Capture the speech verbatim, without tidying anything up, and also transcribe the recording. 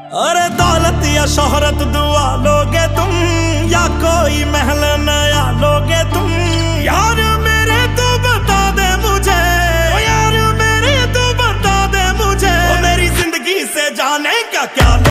अरे दौलत या शोहरत दुआ लोगे तुम, या कोई महल नया लोगे तुम। यार मेरे तू बता दे मुझे, ओ यार मेरे तू बता दे मुझे, ओ मेरी जिंदगी से जाने क्या क्या